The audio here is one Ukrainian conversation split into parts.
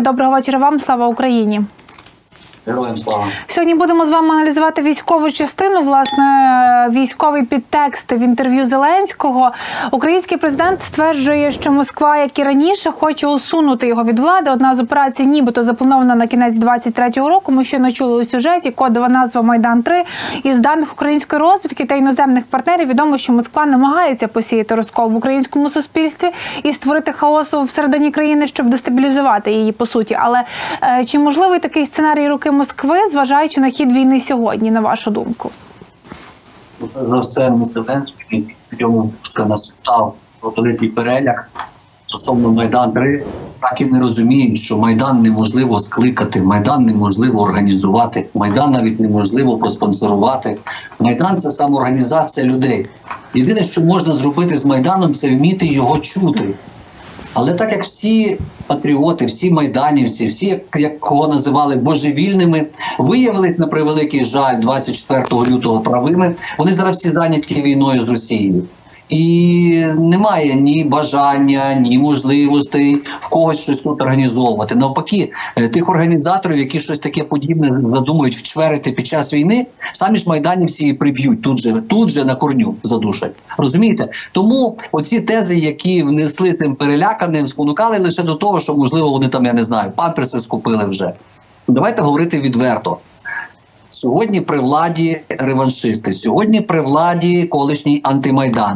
Доброго вечора вам, слава Україні. Героям слава. Сьогодні будемо з вами аналізувати військову частину, власне, військовий підтекст в інтерв'ю Зеленського. Український президент стверджує, що Москва, як і раніше, хоче усунути його від влади. Одна з операцій нібито запланована на кінець 23-го року. Ми щойно чули у сюжеті, кодова назва «Майдан-3». Із даних української розвідки та іноземних партнерів відомо, що Москва намагається посіяти розкол в українському суспільстві і створити хаосу всередині країни, щоб дестабілізувати її, по суті. Але чи можливий такий сценарій руки Москви, зважаючи на хід війни сьогодні, на вашу думку? За все, Зеленський в цьому випуску насчитав великий переляк стосовно Майдан-3. Так і не розуміють, що Майдан неможливо скликати, Майдан неможливо організувати, Майдан навіть неможливо проспонсорувати. Майдан – це самоорганізація людей. Єдине, що можна зробити з Майданом, це вміти його чути. Але так як всі патріоти, всі майданівці, всі, як кого називали божевільними, виявились, на превеликий жаль, 24 лютого правими, вони зараз всі зайняті війною з Росією. І немає ні бажання, ні можливостей в когось щось тут організовувати. Навпаки, тих організаторів, які щось таке подібне задумують вчверити під час війни, самі ж майданівці приб'ють, тут же на корню задушать. Розумієте? Тому оці тези, які внесли цим переляканим, спонукали лише до того, що, можливо, вони там, я не знаю, памперси скупили вже. Давайте говорити відверто. Сьогодні при владі реваншисти, сьогодні при владі колишній антимайдан,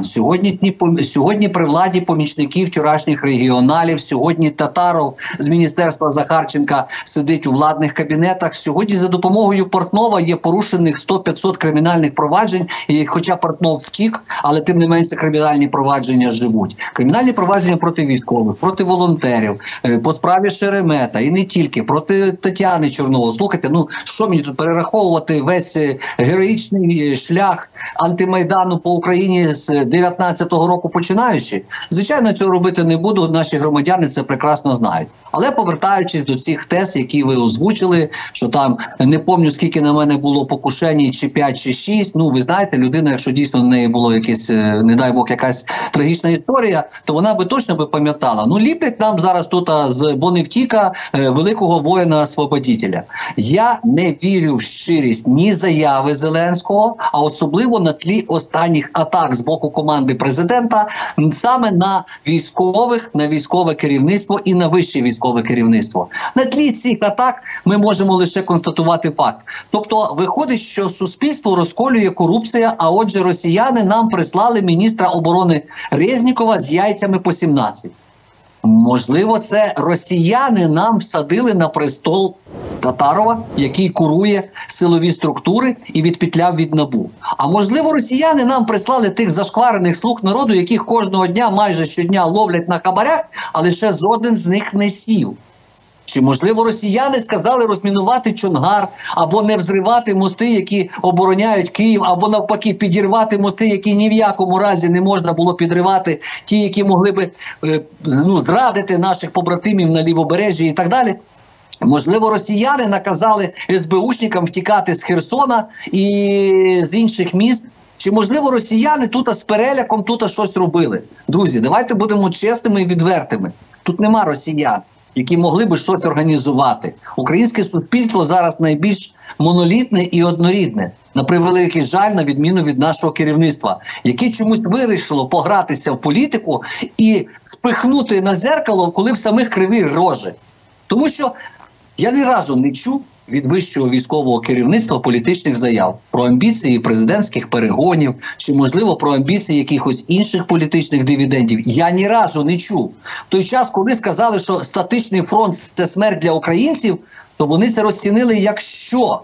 сьогодні при владі помічники вчорашніх регіоналів, сьогодні Татаров з міністерства Захарченка сидить у владних кабінетах. Сьогодні за допомогою Портнова є порушених 100-500 кримінальних проваджень, і хоча Портнов втік, але тим не менше кримінальні провадження живуть. Кримінальні провадження проти військових, проти волонтерів, по справі Шеремета і не тільки, проти Тетяни Чорновол. Слухайте, ну що мені тут перераховувати весь героїчний шлях антимайдану по Україні з 19-го року починаючи? Звичайно, цього робити не буду, наші громадяни це прекрасно знають. Але повертаючись до цих тез, які ви озвучили, що там, не пам'ятаю, скільки на мене було покушень, чи 5, чи 6, ну, ви знаєте, людина, якщо дійсно на неї було якесь, не дай Бог, якась трагічна історія, то вона би точно пам'ятала. Ну, ліплять нам зараз тут з Боневтіка великого воїна-освободителя. Я не вірю в щирість ні заяви Зеленського, а особливо на тлі останніх атак з боку команди президента саме на військових, на військове керівництво і на вище військове керівництво. На тлі цих атак ми можемо лише констатувати факт. Тобто виходить, що суспільство розколює корупція, а отже росіяни нам прислали міністра оборони Резнікова з яйцями по 17. Можливо, це росіяни нам всадили на престол Татарова, який курує силові структури і відпетляв від НАБУ. А можливо, росіяни нам прислали тих зашкварених слуг народу, яких кожного дня, майже щодня ловлять на хабарях, але ще жоден з них не сів. Чи, можливо, росіяни сказали розмінувати Чонгар, або не взривати мости, які обороняють Київ, або навпаки підірвати мости, які ні в якому разі не можна було підривати, ті, які могли би зрадити наших побратимів на лівобережжі і так далі. Можливо, росіяни наказали СБУшникам втікати з Херсона і з інших міст. Чи, можливо, росіяни тут з переляком тут щось робили? Друзі, давайте будемо чесними і відвертими. Тут нема росіян, які могли би щось організувати. Українське суспільство зараз найбільш монолітне і однорідне. На превеликий жаль, на відміну від нашого керівництва, яке чомусь вирішило погратися в політику і спихнути на дзеркало, коли в самих криві рожі. Тому що я ні разу не чув від вищого військового керівництва політичних заяв про амбіції президентських перегонів, чи, можливо, про амбіції якихось інших політичних дивідендів. Я ні разу не чув. В той час, коли сказали, що статичний фронт – це смерть для українців, то вони це розцінили як що?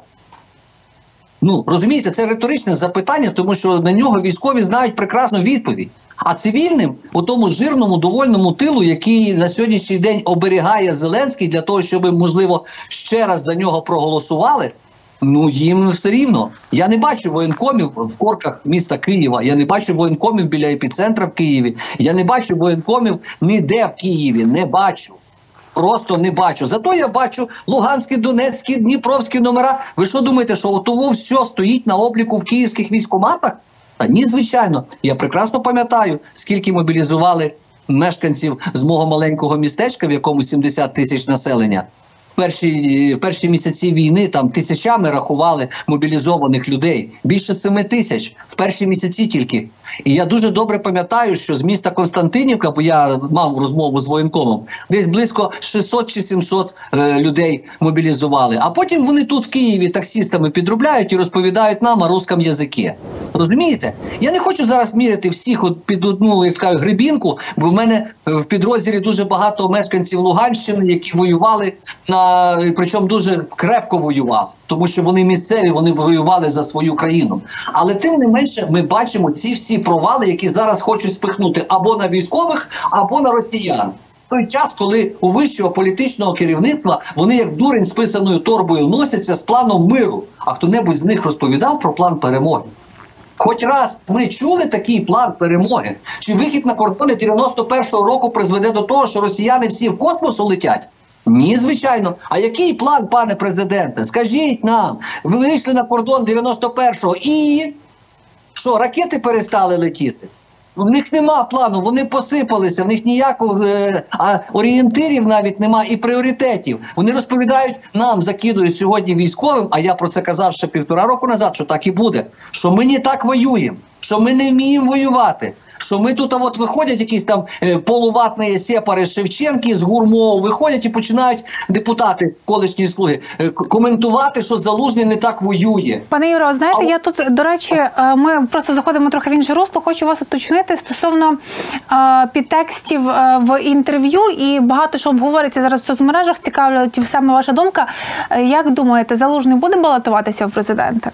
Ну, розумієте, це риторичне запитання, тому що на нього військові знають прекрасну відповідь. А цивільним, у тому жирному, довольному тилу, який на сьогоднішній день оберігає Зеленський для того, щоб, можливо, ще раз за нього проголосували, ну їм все рівно. Я не бачу воєнкомів в корках міста Києва, я не бачу воєнкомів біля епіцентра в Києві, я не бачу воєнкомів ніде в Києві, не бачу. Просто не бачу. Зато я бачу луганські, донецькі, дніпровські номера. Ви що думаєте, що того все стоїть на обліку в київських військкоматах? Та ні, звичайно. Я прекрасно пам'ятаю, скільки мобілізували мешканців з мого маленького містечка, в якому 70 тисяч населення. В перші місяці війни там тисячами рахували мобілізованих людей. Більше 7 тисяч в перші місяці тільки. І я дуже добре пам'ятаю, що з міста Константинівка, бо я мав розмову з воєнкомом, десь близько 600 чи 700 людей мобілізували. А потім вони тут в Києві таксістами підробляють і розповідають нам о русском язикі. Розумієте? Я не хочу зараз міряти всіх під одну, як кажуть, гребінку, бо в мене в підрозділі дуже багато мешканців Луганщини, які воювали, причому дуже крепко воювали, тому що вони місцеві, вони воювали за свою країну. Але тим не менше ми бачимо ці всі провали, які зараз хочуть спихнути або на військових, або на росіян. В той час, коли у вищого політичного керівництва вони як дурень з писаною торбою носяться з планом миру. А хто-небудь з них розповідав про план перемоги? Хоч раз ми чули такий план перемоги? Чи вихід на кордони 91-го року призведе до того, що росіяни всі в космос улетять? Ні, звичайно. А який план, пане президенте? Скажіть нам. Ви вийшли на кордон 91-го і що, ракети перестали летіти? В них нема плану, вони посипалися, в них ніякого орієнтирів навіть нема і пріоритетів. Вони розповідають нам, закидують сьогодні військовим, а я про це казав ще 1,5 року назад, що так і буде, що ми не так воюємо, що ми не вміємо воювати. Що ми тут, от виходять якісь там полуватні сепари Шевченки з Гурмов, виходять і починають депутати, колишні слуги, коментувати, що Залужний не так воює. Пане Юро, знаєте, я тут, до речі, ми просто заходимо трохи в інше русло, хочу вас уточнити стосовно підтекстів в інтерв'ю, і багато що обговориться зараз в соцмережах, цікавлять саме ваша думка. Як думаєте, Залужний буде балотуватися в президенти?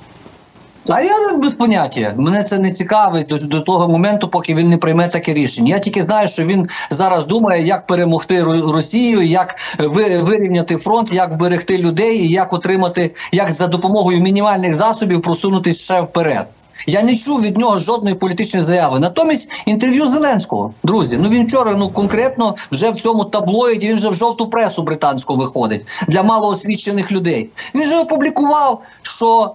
А я без поняття. Мене це не цікавить до того моменту, поки він не прийме таке рішення. Я тільки знаю, що він зараз думає, як перемогти Росію, як вирівняти фронт, як вберегти людей і як отримати, як за допомогою мінімальних засобів просунутися ще вперед. Я не чув від нього жодної політичної заяви. Натомість інтерв'ю Зеленського, друзі, він вчора конкретно вже в цьому таблоїді, він вже в жовту пресу британську виходить для малоосвічених людей. Він вже опублікував, що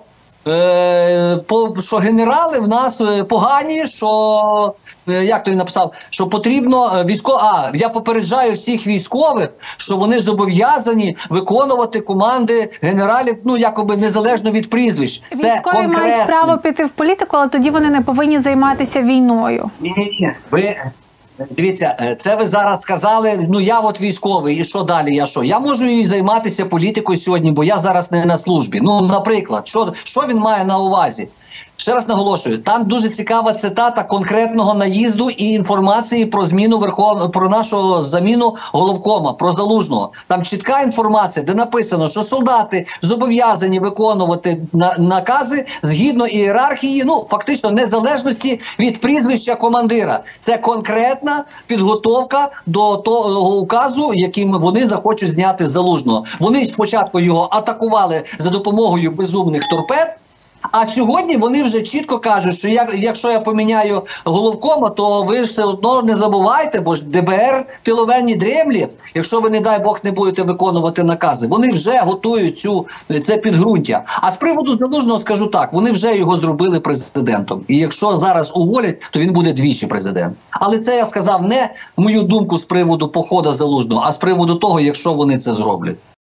генерали в нас погані, що, як то він написав, що потрібно я попереджаю всіх військових, що вони зобов'язані виконувати команди генералів, якоби незалежно від прізвищ. Це військові конкретно. Мають право піти в політику, але тоді вони не повинні займатися війною. Ні. Дивіться, це ви зараз сказали, я от військовий, і що далі, я що? Я можу і займатися політикою сьогодні, бо я зараз не на службі. Наприклад, що він має на увазі? Ще раз наголошую, там дуже цікава цитата конкретного наїзду і інформації про про нашу заміну головкома, про Залужного. Там чітка інформація, де написано, що солдати зобов'язані виконувати накази згідно ієрархії, фактично незалежності від прізвища командира. Це конкретна підготовка до того указу, яким вони захочуть зняти Залужного. Вони спочатку його атакували за допомогою безумних торпед, а сьогодні вони вже чітко кажуть, що якщо я поміняю головкома, то ви все одно не забувайте, бо ж ДБР тиловенні дремлять, якщо ви, не дай Бог, не будете виконувати накази. Вони вже готують це підґрунтя. А з приводу Залужного скажу так, вони вже його зробили президентом. І якщо зараз уволять, то він буде двічі президент. Але це я сказав не мою думку з приводу походу Залужного, а з приводу того, якщо вони це зроблять.